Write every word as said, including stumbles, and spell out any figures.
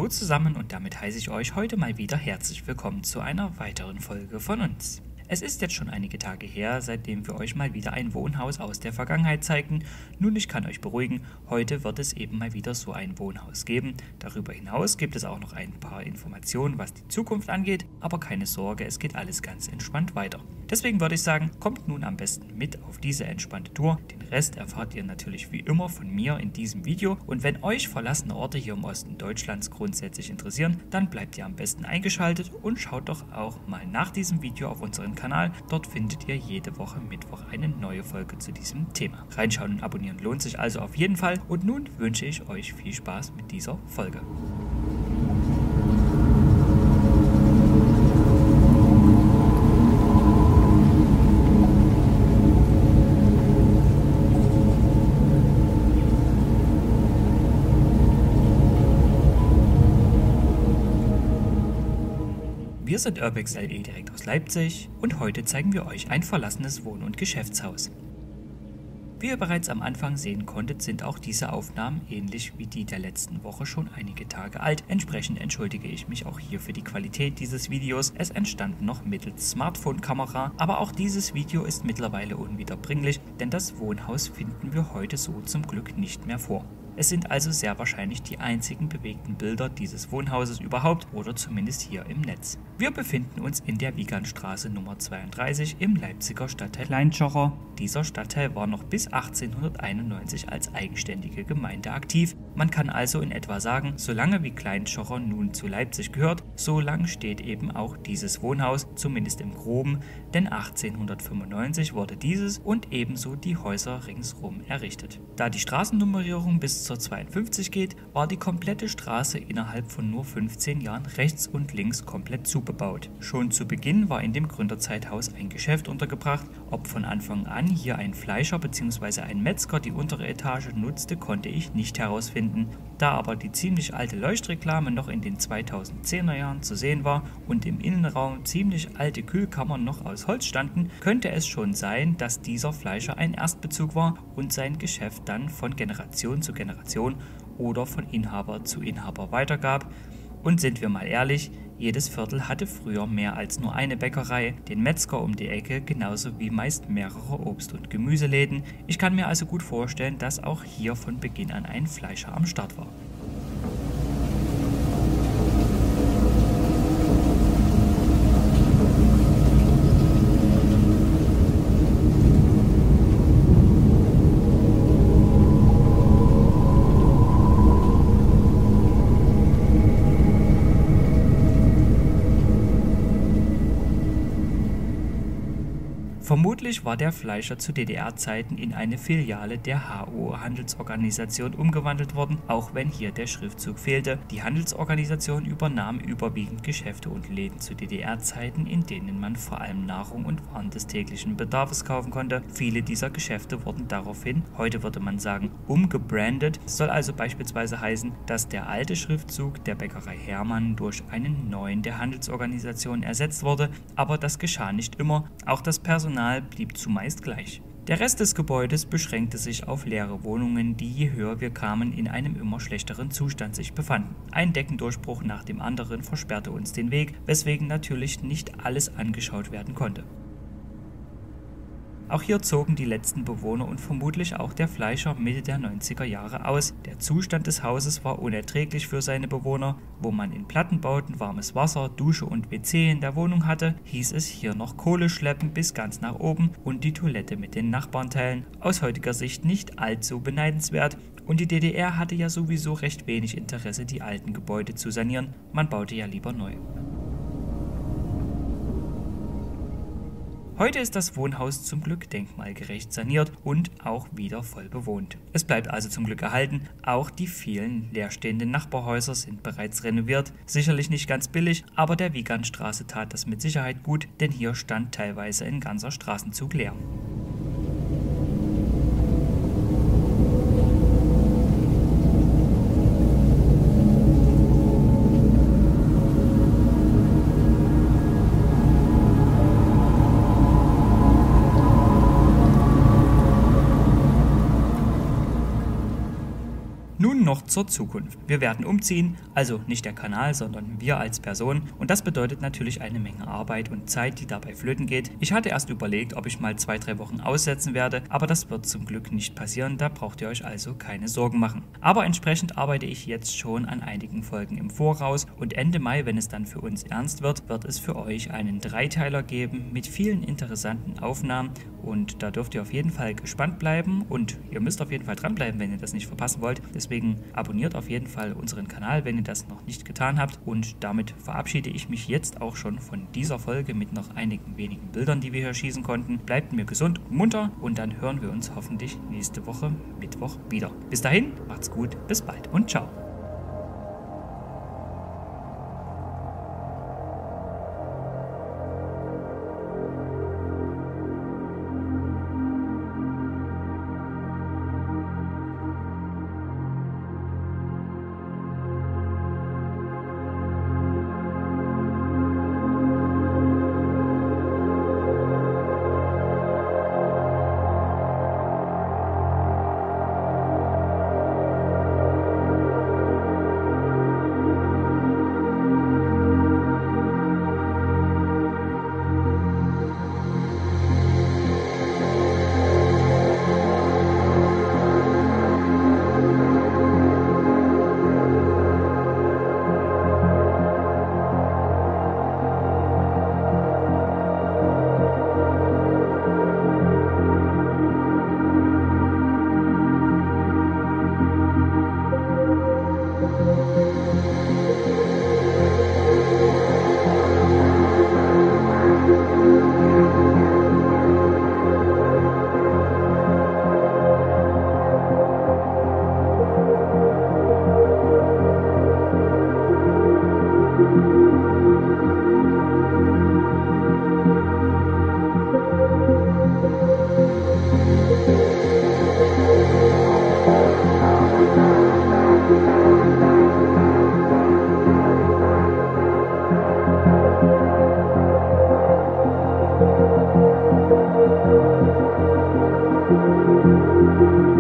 Hallo zusammen und damit heiße ich euch heute mal wieder herzlich willkommen zu einer weiteren Folge von uns. Es ist jetzt schon einige Tage her, seitdem wir euch mal wieder ein Wohnhaus aus der Vergangenheit zeigten. Nun, ich kann euch beruhigen, heute wird es eben mal wieder so ein Wohnhaus geben. Darüber hinaus gibt es auch noch ein paar Informationen, was die Zukunft angeht, aber keine Sorge, es geht alles ganz entspannt weiter. Deswegen würde ich sagen, kommt nun am besten mit auf diese entspannte Tour. Den Rest erfahrt ihr natürlich wie immer von mir in diesem Video. Und wenn euch verlassene Orte hier im Osten Deutschlands grundsätzlich interessieren, dann bleibt ihr am besten eingeschaltet und schaut doch auch mal nach diesem Video auf unseren Kanal. Dort findet ihr jede Woche Mittwoch eine neue Folge zu diesem Thema. Reinschauen und abonnieren lohnt sich also auf jeden Fall. Und nun wünsche ich euch viel Spaß mit dieser Folge. Wir sind Urbex L E direkt aus Leipzig und heute zeigen wir euch ein verlassenes Wohn- und Geschäftshaus. Wie ihr bereits am Anfang sehen konntet, sind auch diese Aufnahmen ähnlich wie die der letzten Woche schon einige Tage alt. Entsprechend entschuldige ich mich auch hier für die Qualität dieses Videos. Es entstand noch mittels Smartphone-Kamera, aber auch dieses Video ist mittlerweile unwiederbringlich, denn das Wohnhaus finden wir heute so zum Glück nicht mehr vor. Es sind also sehr wahrscheinlich die einzigen bewegten Bilder dieses Wohnhauses überhaupt oder zumindest hier im Netz. Wir befinden uns in der Wiegandstraße Nummer zweiunddreißig im Leipziger Stadtteil Kleinschocher. Dieser Stadtteil war noch bis achtzehnhunderteinundneunzig als eigenständige Gemeinde aktiv. Man kann also in etwa sagen, solange wie Kleinschocher nun zu Leipzig gehört, so lang steht eben auch dieses Wohnhaus, zumindest im Groben, denn achtzehnhundertfünfundneunzig wurde dieses und ebenso die Häuser ringsrum errichtet. Da die Straßennummerierung bis zur zweiundfünfzig geht, war die komplette Straße innerhalb von nur fünfzehn Jahren rechts und links komplett zubebaut. Schon zu Beginn war in dem Gründerzeithaus ein Geschäft untergebracht. Ob von Anfang an hier ein Fleischer bzw. ein Metzger die untere Etage nutzte, konnte ich nicht herausfinden. Da aber die ziemlich alte Leuchtreklame noch in den zweitausendzehner Jahren zu sehen war und im Innenraum ziemlich alte Kühlkammern noch aus Holz standen, könnte es schon sein, dass dieser Fleischer ein Erstbezug war und sein Geschäft dann von Generation zu Generation oder von Inhaber zu Inhaber weitergab. Und sind wir mal ehrlich, jedes Viertel hatte früher mehr als nur eine Bäckerei, den Metzger um die Ecke, genauso wie meist mehrere Obst- und Gemüseläden. Ich kann mir also gut vorstellen, dass auch hier von Beginn an ein Fleischer am Start war. Vermutlich war der Fleischer zu D D R-Zeiten in eine Filiale der H O Handelsorganisation umgewandelt worden, auch wenn hier der Schriftzug fehlte. Die Handelsorganisation übernahm überwiegend Geschäfte und Läden zu D D R-Zeiten, in denen man vor allem Nahrung und Waren des täglichen Bedarfs kaufen konnte. Viele dieser Geschäfte wurden daraufhin, heute würde man sagen, umgebrandet. Das soll also beispielsweise heißen, dass der alte Schriftzug der Bäckerei Hermann durch einen neuen der Handelsorganisation ersetzt wurde, aber das geschah nicht immer. Auch das Personal blieb zumeist gleich. Der Rest des Gebäudes beschränkte sich auf leere Wohnungen, die je höher wir kamen, in einem immer schlechteren Zustand sich befanden. Ein Deckendurchbruch nach dem anderen versperrte uns den Weg, weswegen natürlich nicht alles angeschaut werden konnte. Auch hier zogen die letzten Bewohner und vermutlich auch der Fleischer Mitte der neunziger Jahre aus. Der Zustand des Hauses war unerträglich für seine Bewohner. Wo man in Plattenbauten warmes Wasser, Dusche und W C in der Wohnung hatte, hieß es hier noch Kohle schleppen bis ganz nach oben und die Toilette mit den Nachbarn teilen. Aus heutiger Sicht nicht allzu beneidenswert. Und die D D R hatte ja sowieso recht wenig Interesse, die alten Gebäude zu sanieren. Man baute ja lieber neu. Heute ist das Wohnhaus zum Glück denkmalgerecht saniert und auch wieder voll bewohnt. Es bleibt also zum Glück erhalten, auch die vielen leerstehenden Nachbarhäuser sind bereits renoviert. Sicherlich nicht ganz billig, aber der Wiegandstraße tat das mit Sicherheit gut, denn hier stand teilweise ein ganzer Straßenzug leer. noch zur Zukunft. Wir werden umziehen, also nicht der Kanal, sondern wir als Person, und das bedeutet natürlich eine Menge Arbeit und Zeit, die dabei flöten geht. Ich hatte erst überlegt, ob ich mal zwei, drei Wochen aussetzen werde, aber das wird zum Glück nicht passieren, da braucht ihr euch also keine Sorgen machen. Aber entsprechend arbeite ich jetzt schon an einigen Folgen im Voraus und Ende Mai, wenn es dann für uns ernst wird, wird es für euch einen Dreiteiler geben mit vielen interessanten Aufnahmen, und da dürft ihr auf jeden Fall gespannt bleiben und ihr müsst auf jeden Fall dranbleiben, wenn ihr das nicht verpassen wollt. Deswegen abonniert auf jeden Fall unseren Kanal, wenn ihr das noch nicht getan habt, und damit verabschiede ich mich jetzt auch schon von dieser Folge mit noch einigen wenigen Bildern, die wir hier schießen konnten. Bleibt mir gesund und munter und dann hören wir uns hoffentlich nächste Woche Mittwoch wieder. Bis dahin, macht's gut, bis bald und ciao. Thank you.